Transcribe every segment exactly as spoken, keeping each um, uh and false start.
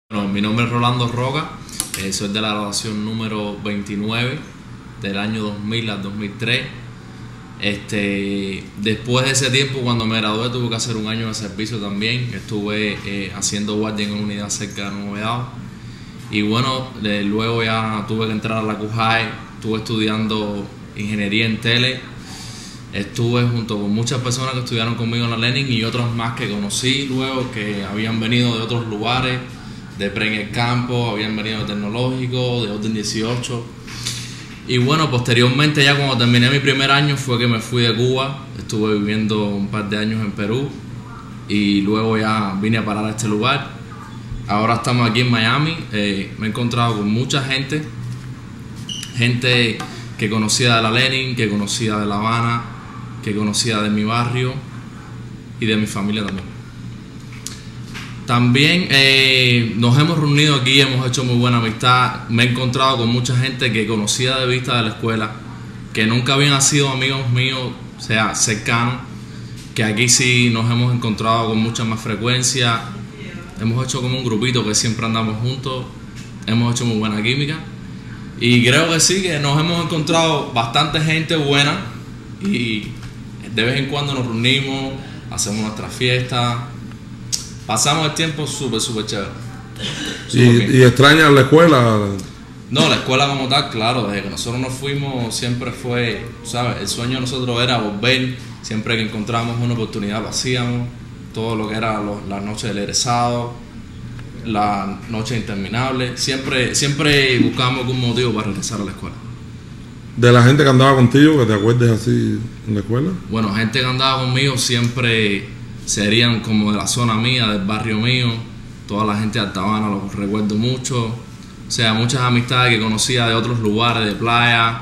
Bueno, mi nombre es Rolando Roca, eh, soy de la graduación número veintinueve del año dos mil al dos mil tres. Este, después de ese tiempo, cuando me gradué, tuve que hacer un año de servicio también. Estuve eh, haciendo guardia en una unidad cerca de Novedad. Y bueno, de, luego ya tuve que entrar a la CUJAE, estuve estudiando ingeniería en tele. Estuve junto con muchas personas que estudiaron conmigo en la Lenin y otros más que conocí luego, que habían venido de otros lugares, de Pre en el Campo, habían venido de Tecnológico, de Orden dieciocho. Y bueno, posteriormente, ya cuando terminé mi primer año, fue que me fui de Cuba. Estuve viviendo un par de años en Perú y luego ya vine a parar a este lugar. Ahora estamos aquí en Miami. Eh, me he encontrado con mucha gente, gente que conocía de la Lenin, que conocía de La Habana, que conocía de mi barrio y de mi familia también. También eh, nos hemos reunido aquí, hemos hecho muy buena amistad. Me he encontrado con mucha gente que conocía de vista de la escuela, que nunca habían sido amigos míos, o sea, cercanos, que aquí sí nos hemos encontrado con mucha más frecuencia. Hemos hecho como un grupito que siempre andamos juntos, hemos hecho muy buena química. Y creo que sí, que nos hemos encontrado bastante gente buena y de vez en cuando nos reunimos, hacemos nuestras fiestas. Pasamos el tiempo súper, súper chévere. ¿Y, ¿Y extrañas la escuela? No, la escuela como tal, claro, desde que nosotros nos fuimos siempre fue, ¿sabes? El sueño de nosotros era volver, siempre que encontrábamos una oportunidad lo hacíamos, todo lo que era los, las noches del egresado, la noche interminable, siempre, siempre buscábamos algún motivo para regresar a la escuela. ¿De la gente que andaba contigo, que te acuerdes así en la escuela? Bueno, gente que andaba conmigo siempre serían como de la zona mía, del barrio mío. Toda la gente de Alta Habana los recuerdo mucho. O sea, muchas amistades que conocía de otros lugares, de playa.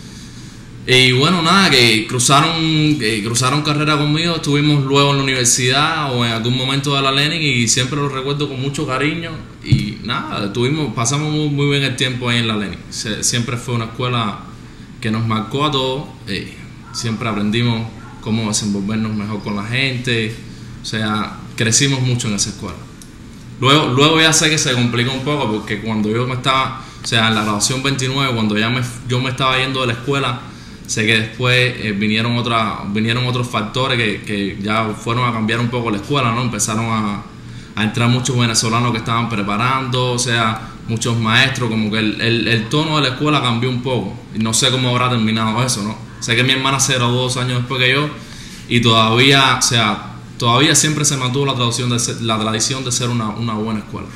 Y bueno, nada, que cruzaron, que cruzaron carrera conmigo. Estuvimos luego en la universidad o en algún momento de la Lenin y siempre los recuerdo con mucho cariño. Y nada, tuvimos, pasamos muy, muy bien el tiempo ahí en la Lenin. Se, siempre fue una escuela que nos marcó a todos. Eh, siempre aprendimos cómo desenvolvernos mejor con la gente. O sea, crecimos mucho en esa escuela. Luego, luego ya sé que se complicó un poco porque cuando yo me estaba, o sea, en la graduación veintinueve, cuando ya me, yo me estaba yendo de la escuela, sé que después eh, vinieron, otra, vinieron otros factores que, que ya fueron a cambiar un poco la escuela, ¿no? Empezaron a, a entrar muchos venezolanos que estaban preparando, o sea, muchos maestros, como que el, el, el tono de la escuela cambió un poco. Y no sé cómo habrá terminado eso, ¿no? Sé que mi hermana se graduó dos años después que yo y todavía, o sea, todavía siempre se mantuvo la tradición de ser, la tradición de ser una, una buena escuela.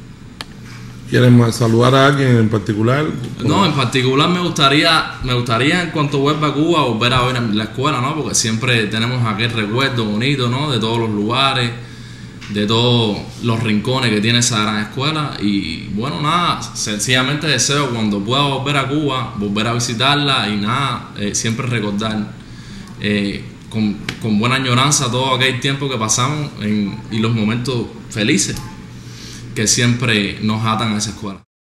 ¿Quieres saludar a alguien en particular? No, en particular me gustaría, me gustaría en cuanto vuelva a Cuba volver a ver la escuela, ¿no? Porque siempre tenemos aquel recuerdo bonito, ¿no? De todos los lugares, de todos los rincones que tiene esa gran escuela. Y bueno, nada, sencillamente deseo cuando pueda volver a Cuba, volver a visitarla y nada, eh, siempre recordar eh, Con, con buena añoranza todo aquel tiempo que pasamos en, y los momentos felices que siempre nos atan a esa escuela.